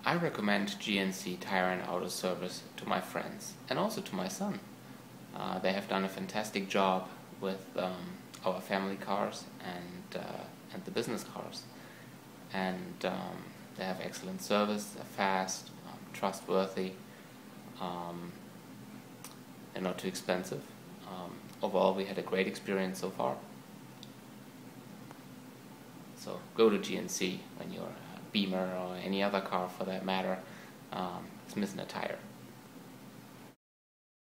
I recommend GNC Tire and Auto Service to my friends and also to my son. They have done a fantastic job with our family cars and the business cars, and they have excellent service. They're fast, trustworthy, and not too expensive. Overall, we had a great experience so far. So go to GNC when your Beamer or any other car for that matter is missing a tire.